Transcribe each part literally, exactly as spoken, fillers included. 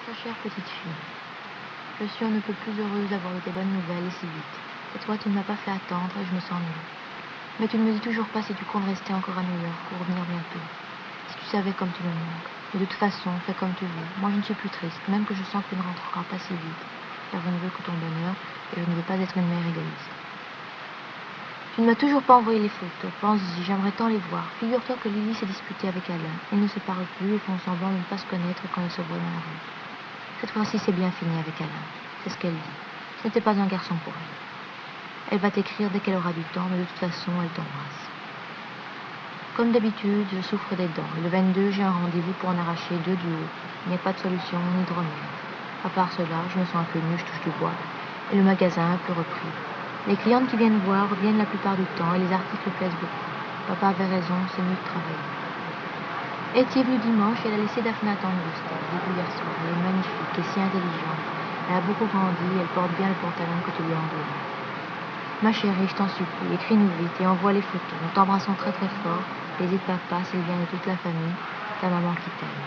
Très chère petite fille, je suis on ne peut plus heureuse d'avoir eu des bonnes nouvelles et si vite. Cette fois, tu ne m'as pas fait attendre et je me sens nulle. Mais tu ne me dis toujours pas si tu comptes rester encore à New York ou revenir bientôt. Si tu savais comme tu me manques. Mais de toute façon, fais comme tu veux. Moi, je ne suis plus triste, même que je sens que tu ne rentreras pas si vite. Car je ne veux que ton bonheur et je ne veux pas être une mère égoïste. Tu ne m'as toujours pas envoyé les photos. Pense-y, j'aimerais tant les voir. Figure-toi que Lily s'est disputée avec Alain. Ils ne se parlent plus et font semblant de ne pas se connaître quand ils se voient dans la rue. Cette fois-ci, c'est bien fini avec Alain. C'est ce qu'elle dit. Ce n'était pas un garçon pour elle. Elle va t'écrire dès qu'elle aura du temps, mais de toute façon, elle t'embrasse. Comme d'habitude, je souffre des dents. Et le vingt-deux, j'ai un rendez-vous pour en arracher deux du haut. Il n'y a pas de solution ni de remède. À part cela, je me sens un peu nue, je touche du bois. Et le magasin un peu repris. Les clientes qui viennent voir reviennent la plupart du temps et les articles plaisent beaucoup. Papa avait raison, c'est mieux de travailler. Elle est venue dimanche et elle a laissé Daphné attendre Gustave depuis hier soir. Elle est magnifique et si intelligente. Elle a beaucoup grandi et elle porte bien le pantalon que tu lui as envoyé. Ma chérie, je t'en supplie, écris-nous vite et envoie les photos. Nous t'embrassons très très fort. N'hésite pas, s'il vient de toute la famille. Ta maman qui t'aime.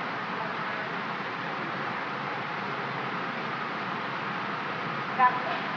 Grazie.